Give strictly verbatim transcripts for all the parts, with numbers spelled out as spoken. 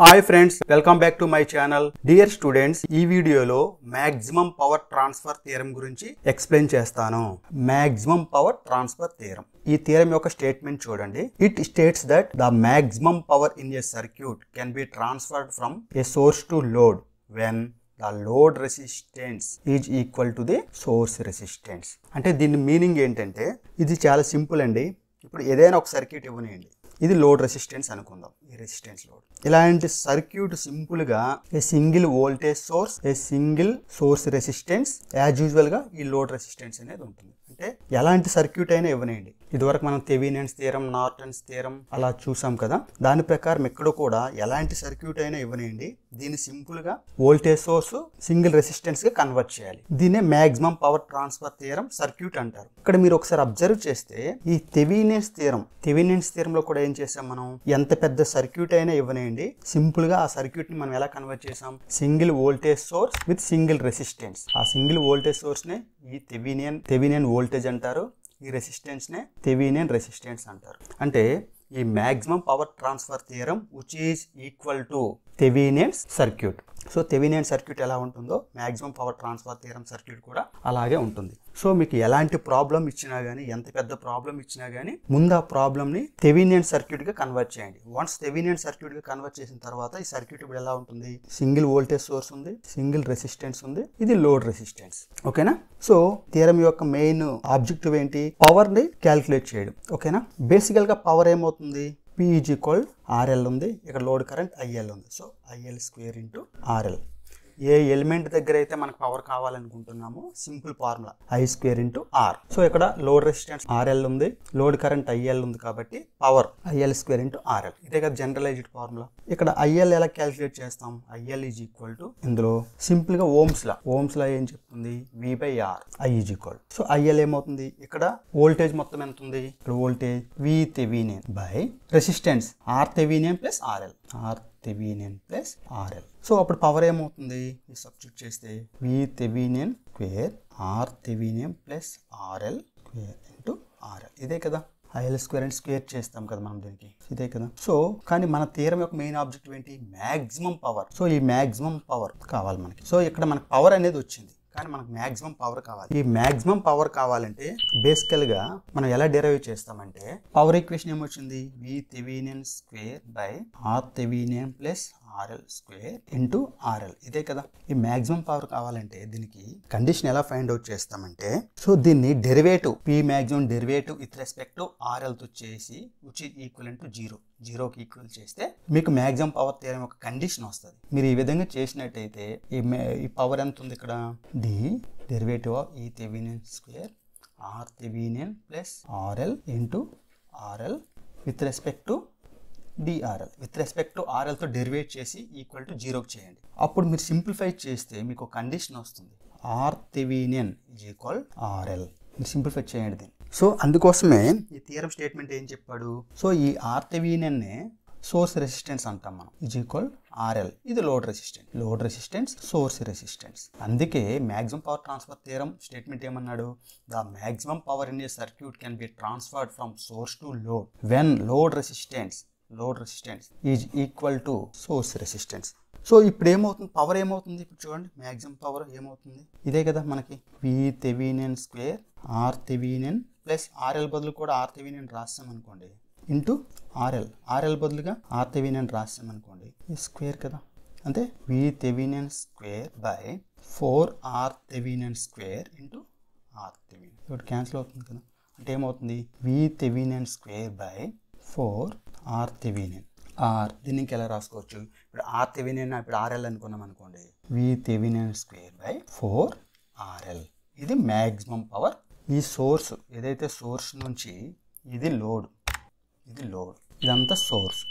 Hi friends, welcome back to my channel. Dear students, ఈ వీడియోలో maximum power transfer theorem గురించి explain చేస్తాను. Maximum power transfer theorem. ఈ theorem యొక్క statement చూడండి. It states that the maximum power in a circuit can be transferred from a source to load when the load resistance is equal to the source resistance. అంటే దీని meaning ఏంటంటే ఇది చాలా simple అండి. ఇప్పుడు ఏదైనా ఒక సర్క్యూట్ ఇవ్వనియండి, ఇది లోడ్ రెసిస్టెన్స్ అనుకుందాం. ఈ రెసిస్టెన్స్ లోడ్ ఇలాంటి సర్క్యూట్ సింపుల్ గా a single voltage source, a single source resistance, as usual గా ఈ లోడ్ రెసిస్టెన్స్ అనేది ఉంటుంది. అంటే ఎలాంటి సర్క్యూట్ అయినా ఇవ్వనియండి. ఇదివరకు మనం థెవెనిన్స్ థియరం, నార్టన్స్ థియరం అలా చూసాం కదా. దాని ప్రకారం ఇక్కడ కూడా ఎలాంటి సర్క్యూట్ అయినా ఇవ్వనియండి, దీన్ని సింపుల్ గా వోల్టేజ్ సోర్స్ సింగిల్ రెసిస్టెన్స్ గా కన్వర్ట్ చేయాలి. దీన్నే maximum power transfer theorem circuit అంటారు. ఇక్కడ మీరు ఒకసారి అబ్జర్వ్ చేస్తే ఈ థెవెనిన్స్ థియరం థెవెనిన్స్ థియరం లో కూడా ఏం చేసాం మనం, ఎంత పెద్ద సర్క్యూట్ అయినా ఇవ్వనియండి, సింపుల్ గా ఆ సర్క్యూట్ ని మనం ఎలా కన్వర్ట్ చేసాం, single voltage source with single resistance. ఆ సింగిల్ వోల్టేజ్ సోర్స్ నే ఈ థెవెనియన్ థెవెనియన్ వోల్టేజ్ అంటారు. ఈ రెసిస్టెన్స్ నే థెవెనియన్ రెసిస్టెన్స్ అంటారు. అంటే ఈ maximum power transfer theorem which is equal to Thevenin circuit. So Thevenin circuit ఎలా ఉంటుందో maximum power transfer theorem circuit కూడా అలాగే ఉంటుంది. సో మీకు ఎలాంటి ప్రాబ్లం ఇచ్చినా గానీ, ఎంత పెద్ద ప్రాబ్లం ఇచ్చినా గానీ, ముందు ఆ ప్రాబ్లమ్ ని థెవెనియన్ సర్క్యూట్ గా కన్వర్ట్ చేయండి. వన్స్ థెవెనియన్ సర్క్యూట్ గా కన్వర్ట్ చేసిన తర్వాత ఈ సర్క్యూట్ ఇప్పుడు ఎలా ఉంటుంది, సింగిల్ వోల్టేజ్ సోర్స్ ఉంది, సింగిల్ రెసిస్టెన్స్ ఉంది, ఇది లోడ్ రెసిస్టెన్స్. ఓకేనా. సో థియరం యొక్క మెయిన్ ఆబ్జెక్టివ్ ఏంటి, పవర్ ని క్యాలిక్యులేట్ చేయడం. ఓకేనా. బేసికల్ గా పవర్ ఏమవుతుంది, P is equal ఆర్ఎల్ ఉంది, ఇక్కడ లోడ్ కరెంట్ ఐఎల్ ఉంది. So IL square into RL. ఏ ఎలిమెంట్ దగ్గర అయితే మనకు పవర్ కావాలనుకుంటున్నామో simple formula I square into R. So ఇక్కడ లోడ్ రెసిస్టెన్స్ ఆర్ఎల్ ఉంది, లోడ్ కరెంట్ ఐఎల్ ఉంది, కాబట్టి power IL square into RL. ఇదే కదా జనరలైజ్డ్ ఫార్ములా. ఇక్కడ ఐఎల్ ఎలా క్యాలిక్యులేట్ చేస్తాం, ఐఎల్ ఈజ్ ఈక్వల్ టు ఇందులో సింపుల్ గా ఓమ్స్ లా ఓమ్స్ లా ఏం చెప్తుంది, V by R, I is equal. So IL ఏమవుతుంది, ఇక్కడ వోల్టేజ్ మొత్తం ఎంత ఉంది, ఇక్కడ voltage V Thevenin by resistance R Thevenin plus RL, R Thevenin plus RL. So అప్పుడు పవర్ ఏమవుతుంది, సబ్స్టిట్యూట్ చేస్తే V Thevenin square R Thevenin plus RL square into RL. ఇదే కదా ఐఎల్ స్క్వేర్ అండ్ స్క్వేర్ చేస్తాం కదా మనం దీనికి, ఇదే కదా. సో కానీ మన థియరం యొక్క మెయిన్ ఆబ్జెక్టివ్ ఏంటి, మాక్సిమం పవర్. సో ఈ మాక్సిమం పవర్ కావాలి మనకి. సో ఇక్కడ మనకు పవర్ అనేది వచ్చింది, కానీ మనకు మాక్సిమం పవర్ కావాలి. ఈ మాక్సిమం పవర్ కావాలంటే బేసికల్ గా మనం ఎలా డిరైవ్ చేస్తామంటే, పవర్ ఈక్వేషన్ ఏమొచ్చింది, V Thevenin square by R Thevenin plus RL square into RL. ఇదే కదా. ఈ మాక్సిమం పవర్ కావాలంటే దీనికి కండిషన్ ఎలా ఫైండ్ అవుట్ చేస్తామంటే, సో దీన్ని derivative P maximum derivative with respect to RL తో చేసి which is equal to zero, జీరోకి ఈక్వల్ చేస్తే మీకు మాక్సిమం పవర్ థియరం ఒక కండిషన్ వస్తుంది. మీరు ఈ విధంగా చేసినట్టయితే ఈ ఈ పవర్ ఎంత ఉంది ఇక్కడ, డి డెరివేటివ్ ఆఫ్ ఈ Thevenin square R Thevenin plus RL into RL with respect to DRL. With respect to RL తో డెరివేట్ చేసి ఈక్వల్ టు జీరోకి చేయండి. అప్పుడు మీరు సింప్లిఫై చేస్తే మీకు కండిషన్ వస్తుంది, R Thevenin is equal RL. మీరు సింప్లిఫై చేయండి దీన్ని. సో అందుకోసమే ఈ థియరం స్టేట్మెంట్ ఏం చెప్పాడు, సో ఈ ఆర్ థెవెనియన్ నే సోర్స్ రెసిస్టెన్స్ అంటాం మనం, ఈజ్ ఈక్వల్ ఆర్ఎల్. ఇది load resistance, load resistance source resistance. అందుకే maximum power transfer theorem statement ఏమన్నాడు, the maximum power in a circuit can be transferred from source to load when load resistance load resistance is equal to source resistance. So ఇప్పుడు ఏమవుతుంది, power ఏమవుతుంది, ఇప్పుడు చూడండి maximum power ఏమవుతుంది, ఇదే కదా మనకి V Thevenin square R Thevenin plus RL బదులు కూడా ఆర్ థెవెనియన్ రాస్తాం అనుకోండి, ఇంటూ ఆర్ఎల్, ఆర్ఎల్ బదులుగా ఆర్ థెవెనియన్ రాస్తాం అనుకోండి, ఈ స్క్వేర్ కదా. అంటే V Thevenin square by four R Thevenin square into R Thevenin. ఇప్పుడు క్యాన్సిల్ అవుతుంది కదా. అంటే ఏమవుతుంది, V Thevenin square by four R Thevenin. Or దీన్ని ఇంకెలా రాసుకోవచ్చు, ఇప్పుడు ఆర్ థెవెనియన్ ఇప్పుడు ఆర్ఎల్ అనుకున్నాం అనుకోండి, V Thevenin square by four RL. ఇది మ్యాక్సిమం పవర్. ఈ సోర్స్ ఏదైతే సోర్స్ నుంచి ఇది లోడ్, ఇది లోడ్, ఇదంతా సోర్స్.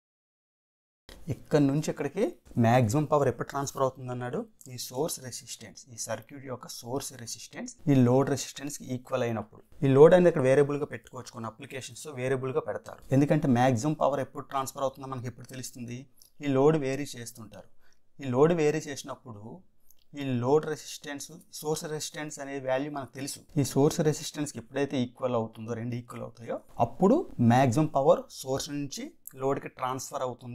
ఇక్కడ నుంచి ఇక్కడికి మాక్సిమం పవర్ ఎప్పుడు ట్రాన్స్ఫర్ అవుతుంది అన్నాడు, ఈ సోర్స్ రెసిస్టెన్స్, ఈ సర్క్యూట్ యొక్క సోర్స్ రెసిస్టెన్స్ ఈ లోడ్ రెసిస్టెన్స్ కి ఈక్వల్ అయినప్పుడు, ఈ లోడ్ అనేది ఇక్కడ వేరియబుల్ గా పెట్టుకోవచ్చు, కొన్ని అప్లికేషన్స్ వేరియబుల్ గా పెడతారు. ఎందుకంటే మాక్సిమం పవర్ ఎప్పుడు ట్రాన్స్ఫర్ అవుతుందో మనకి ఎప్పుడు తెలుస్తుంది, ఈ లోడ్ వేరీ చేస్తుంటారు. ఈ లోడ్ వేరీ చేసినప్పుడు ఈ లోడ్ రెసిస్టెన్స్ సోర్స్ రెసిస్టెన్స్ అనే వాల్యూ మనకు తెలుసు. ఈ సోర్స్ రెసిస్టెన్స్ కి ఎప్పుడైతే ఈక్వల్ అవుతుందో, రెండు ఈక్వల్ అవుతాయో, అప్పుడు మాక్సిమం పవర్ సోర్స్ నుంచి లోడ్ కి ట్రాన్స్ఫర్ అవుతుందని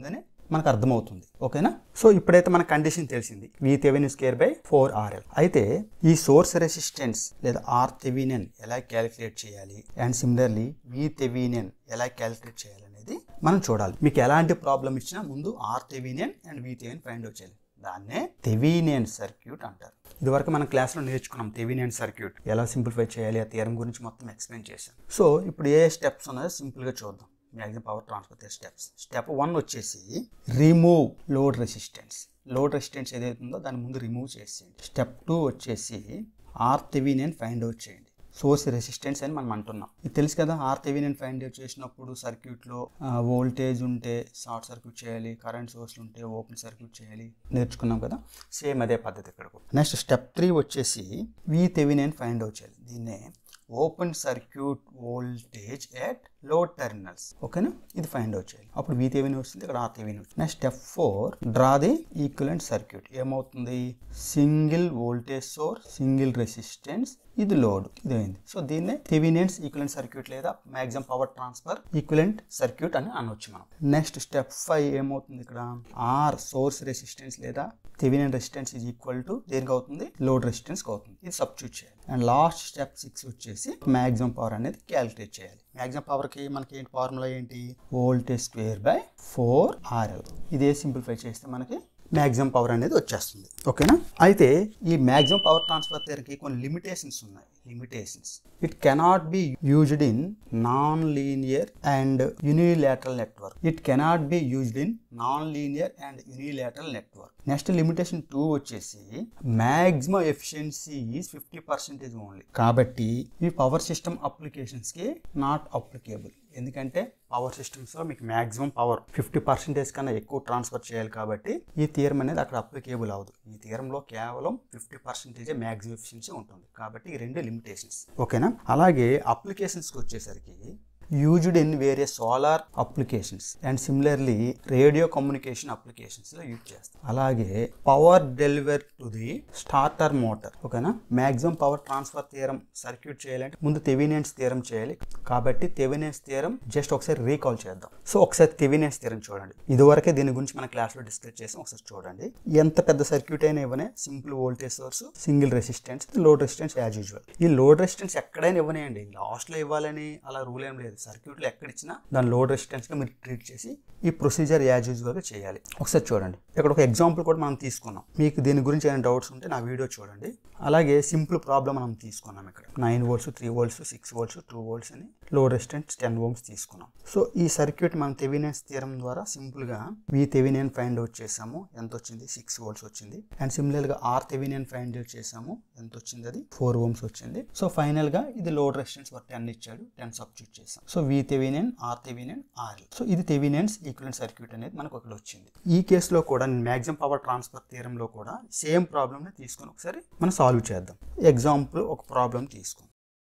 మనకు అర్థమవుతుంది. ఓకేనా? సో ఇప్పుడైతే మన కండిషన్ తెలిసింది, V Thevenin square by four RL. అయితే ఈ సోర్స్ రెసిస్టెన్స్ లేదా ఆర్ థెవెనిన్ ఎలా క్యాలిక్యులేట్ చేయాలి అండ్ సిమిలర్లీ వి థెవెనిన్ ఎలా క్యాలిక్యులేట్ చేయాలి అనేది మనం చూడాలి. మీకు ఎలాంటి ప్రాబ్లం ఇచ్చినా ముందు R Thevenin and V Thevenin find out చేయాలి. దాన్నే థెవెనిన్ సర్క్యూట్ అంటారు. ఇదివరకు మనం క్లాస్లో నేర్చుకున్నాం థెవెనిన్ సర్క్యూట్ ఎలా సింప్లిఫై చేయాలి, ఆ థియరం గురించి మొత్తం ఎక్స్ప్లెయిన్ చేశాం. సో ఇప్పుడు ఏ స్టెప్స్ ఉన్నాయో సింపుల్గా చూద్దాం. Maximum power transfer steps. Step one వచ్చేసి remove load resistance. Load resistance ఏదైతే ఉందో దాని ముందు రిమూవ్ చేసేయండి. స్టెప్ టూ వచ్చేసి ఆర్ థెవెనిన్ ఫైండ్ అవుట్ చేయండి. సోర్స్ రెసిస్టెన్స్ అని మనం అంటున్నాం. ఇది తెలుసు కదా, ఆర్ థెవెనిన్ ఫైండ్ అవుట్ చేసినప్పుడు సర్క్యూట్లో వోల్టేజ్ ఉంటే షార్ట్ సర్క్యూట్ చేయాలి, కరెంట్ సోర్స్ ఉంటే ఓపెన్ సర్క్యూట్ చేయాలి, నేర్చుకున్నాం కదా. సేమ్ అదే పద్ధతి ఇక్కడ. నెక్స్ట్ స్టెప్ త్రీ వచ్చేసి వి థెవెనిన్ ఫైండ్ అవుట్ చేయాలి. దీన్నే open circuit voltage at load terminals. ఓకేనా? ఇది ఫైండ్ అవుట్ చేయాలి. అప్పుడు వి థెవెనిన్ వస్తుంది, ఇక్కడ ఆర్ థెవెనిన్ వస్తుంది. Next step four draw the equivalent circuit. ఏమవుతుంది? Single voltage source, single resistance, ఇది లోడ్, ఇది అయింది. సో దీన్నే థెవెనిన్స్ ఈక్వివలెంట్ సర్క్యూట్ లేదా maximum power transfer equivalent circuit అని అనొచ్చు మనం. నెక్స్ట్ స్టెప్ ఫైవ్ ఏమవుతుంది? ఇక్కడ ఆర్ సోర్స్ రెసిస్టెన్స్ లేదా Thevenin resistance is equal to దేనికి అవుతుంది? లోడ్ రెసిస్టెన్స్ అవుతుంది. ఇది సబ్స్టిట్యూట్ చేయాలి. అండ్ లాస్ట్ స్టెప్ సిక్స్ వచ్చేసి మాక్సిమం పవర్ అనేది క్యాలిక్యులేట్ చేయాలి. మాక్సిమం పవర్ కి మనకి ఏంటి ఫార్ములా ఏంటి? Voltage square by four RL. ఇదే సింప్లిఫై చేస్తే మనకి మాక్సిమం పవర్ అనేది వచ్చేస్తుంది. ఓకేనా? అయితే ఈ మాక్సిమం పవర్ ట్రాన్స్ఫర్ థియరీకి కొన్ని లిమిటేషన్స్ ఉన్నాయి. Limitations it cannot be used in non linear and unilateral network. It cannot be used in non linear and unilateral network. Next limitation two వచ్చేసి maximum efficiency is fifty percentage only. కాబట్టి ఈ power system applications కి not applicable. ఎందుకంటే power systems లో మీకు maximum power fifty percentage కన్నా ఎక్కువ transfer చేయాలి కాబట్టి ఈ థియరం అనేది అక్కడ అప్లికేబుల్ అవ్వదు. ఈ థియరంలో కేవలం ఫిఫ్టీ పర్సెంటేజ్ మాక్సిమం ఎఫిషియన్సీ ఉంటుంది. కాబట్టి ఈ రెండు లిమిటేషన్స్. ఓకేనా? అలాగే అప్లికేషన్స్కి వచ్చేసరికి used in various solar applications and similarly radio communication applications లో యూజ్ చేస్తాం. అలాగే power deliver to the starter motor. ఓకేనా? Maximum power transfer theorem circuit చేయాలంటే ముందు థెవెనిన్స్ థియరం చేయాలి. కాబట్టి థెవెనిన్స్ థియరం జస్ట్ ఒకసారి రీకాల్ చేద్దాం. సో ఒకసారి థెవెనిన్స్ థియరం చూడండి. ఇదివరకే దీని గురించి మన క్లాస్లో డిస్కస్ చేసాం. ఒకసారి చూడండి. ఎంత పెద్ద సర్క్యూట్ అయినా ఇవ్వనే simple voltage source, single resistance, load resistance as usual. ఈ లోడ్ రెసిస్టెన్స్ ఎక్కడైనా ఇవ్వనేయండి, లాస్ట్లో ఇవ్వాలని అలా రూల్ ఏం లేదు. సర్క్యూట్లో ఎక్కడ ఇచ్చినా దాని లోడ్ రెసిస్టెన్స్గా మీరు ట్రీట్ చేసి ఈ ప్రొసీజర్ యాజ్ యూజువల్గా చేయాలి. ఒకసారి చూడండి. ఇక్కడ ఒక ఎగ్జాంపుల్ కూడా మనం తీసుకున్నాం. మీకు దీని గురించి ఏమైనా డౌట్స్ ఉంటే నా వీడియో చూడండి. అలాగే సింపుల్ ప్రాబ్లం మనం తీసుకున్నాం. ఇక్కడ nine volts, three volts, six volts, two volts అని లోడ్ రెసిస్టెన్స్ టెన్ ఓమ్స్ తీసుకున్నాం. సో ఈ సర్క్యూట్ మనం థెవెనిన్స్ థియరం ద్వారా సింపుల్గా వి థెవెనిన్ ఫైండ్ అవుట్ చేసాము. ఎంత వచ్చింది? సిక్స్ వోల్ట్స్ వచ్చింది. అండ్ సిమిలర్గా ఆర్ థెవెనిన్ ఫైండ్ అవుట్ చేసాము. ఎంత వచ్చింది? అది ఫోర్ ఓమ్స్ వచ్చింది. సో ఫైనల్గా ఇది లోడ్ రెసిస్టెన్స్ టెన్ ఇచ్చాడు, టెన్ సబ్స్టిట్యూట్ చేసాం. So V Thevenin, R Thevenin, RL. So ఇది థెవెనిన్స్ ఈక్వివలెంట్ సర్క్యూట్ అనేది మనకు ఒకటి వచ్చింది. ఈ కేసులో కూడా మాక్సిమం పవర్ ట్రాన్స్ఫర్ థియరంలో కూడా సేమ్ ప్రాబ్లమ్ ని తీసుకొని ఒకసారి మనం సాల్వ్ చేద్దాం. ఎగ్జాంపుల్ ఒక ప్రాబ్లం తీసుకుందాం.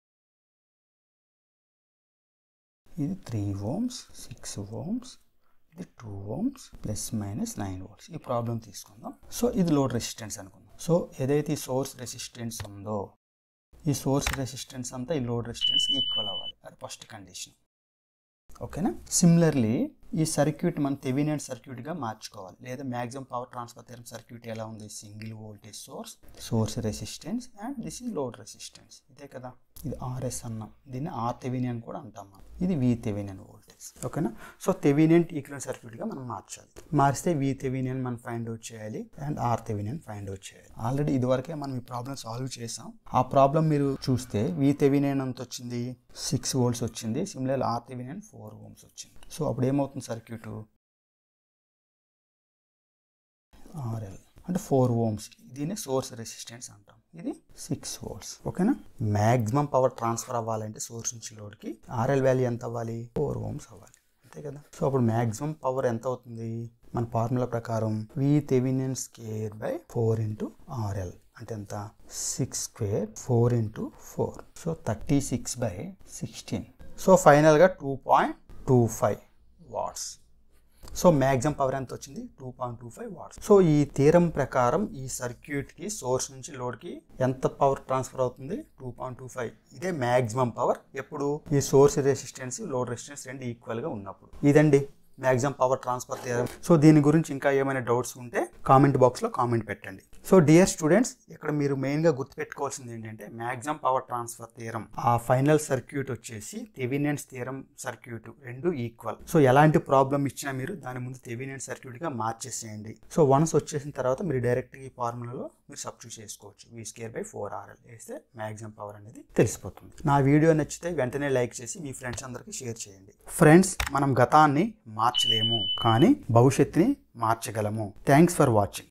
ఇది త్రీ ఓమ్స్, సిక్స్ ఓమ్స్, ఇది two ohms, plus minus nine volts. ఈ ప్రాబ్లం తీసుకుందాం. సో ఇది లోడ్ రెసిస్టెన్స్ అనుకుందాం. సో ఏదైతే ఈ సోర్స్ రెసిస్టెన్స్ ఉందో ఈ సోర్స్ రెసిస్టెన్స్ అంతా ఈ లోడ్ రెసిస్టెన్స్ ఈక్వల్ అవ్వాలి. అది ఫస్ట్ కండిషన్. ఓకేనా? సిమిలర్లీ ఈ సర్క్యూట్ మనం థెవెనిన్ సర్క్యూట్గా మార్చుకోవాలి. లేదా maximum power transfer theorem circuit ఎలా ఉంది? Single voltage source, source resistance and this ఈ లోడ్ రెసిస్టెన్స్. ఇదే కదా, ఇది ఆర్ఎస్ అన్నాం. దీన్ని ఆర్ థెవెనిన్ కూడా అంటాం మనం. ఇది వి థెవెనిన్ వోల్టేజ్. ఓకేనా? సో థెవెనిన్ ఈక్వివలెంట్ సర్క్యూట్గా మనం మార్చాలి. మారిస్తే వి థెవెనిన్ మనం ఫైండ్ అవుట్ చేయాలి and R Thevenin find out చేయాలి. ఆల్రెడీ ఇదివరకే మనం ఈ ప్రాబ్లం సాల్వ్ చేసాం. ఆ ప్రాబ్లం మీరు చూస్తే వి థెవెనిన్ ఎంత వచ్చింది? సిక్స్ వోల్ట్స్ వచ్చింది. Similar R Thevenin four ohms వచ్చింది. సో అప్పుడు ఏమవుతుంది సర్క్యూటు? ఆర్ఎల్ అంటే ఫోర్ ఓమ్స్. దీన్ని సోర్స్ రెసిస్టెన్స్ అంటాం. ఇది సిక్స్ వోల్ట్స్. ఓకేనా? మ్యాక్సిమం పవర్ ట్రాన్స్ఫర్ అవ్వాలంటే సోర్స్ నుంచి లోడ్కి ఆర్ఎల్ వాల్యూ ఎంత అవ్వాలి? ఫోర్ ఓమ్స్ అవ్వాలి. అంతే కదా? సో అప్పుడు మ్యాక్సిమం పవర్ ఎంత అవుతుంది? మన ఫార్ములా ప్రకారం V Thevenin square by four into RL అంటే ఎంత? Six square four into four. So thirty six by sixteen. So ఫైనల్గా two point two five watts. So maximum power ఎంత వచ్చింది? Two point two five watts. So ఈ theorem ప్రకారం ఈ సర్క్యూట్కి source నుంచి లోడ్కి ఎంత పవర్ ట్రాన్స్ఫర్ అవుతుంది? Two point two five. ఇదే మ్యాక్సిమం పవర్ ఎప్పుడు? ఈ సోర్స్ రెసిస్టెన్స్, లోడ్ రెసిస్టెన్స్ రెండు ఈక్వల్గా ఉన్నప్పుడు. ఇదండి maximum power transfer theorem. So దీని గురించి ఇంకా ఏమైనా డౌట్స్ ఉంటే కామెంట్ బాక్స్లో కామెంట్ పెట్టండి. సో డియర్ స్టూడెంట్స్, ఇక్కడ మీరు మెయిన్గా గుర్తుపెట్టుకోవాల్సింది ఏంటంటే మ్యాక్సిమం పవర్ ట్రాన్స్ఫర్ థియరం ఆ ఫైనల్ సర్క్యూట్ వచ్చేసి థెవెనిన్స్ థియరం సర్క్యూట్ రెండు ఈక్వల్. సో ఎలాంటి ప్రాబ్లం ఇచ్చినా మీరు దాని ముందు థెవెనిన్ సర్క్యూట్గా మార్చేసేయండి. సో వన్స్ వచ్చేసిన తర్వాత మీరు డైరెక్ట్గా ఈ ఫార్ములాలో మీరు సబ్స్టిట్యూట్ చేసుకోవచ్చు. V square by four RL వేస్తే మ్యాక్సిమం పవర్ అనేది తెలిసిపోతుంది. నా వీడియో నచ్చితే వెంటనే లైక్ చేసి మీ ఫ్రెండ్స్ అందరికీ షేర్ చేయండి. ఫ్రెండ్స్, మనం గతాన్ని మార్చలేము కానీ భవిష్యత్తుని మార్చగలము. Thanks for watching.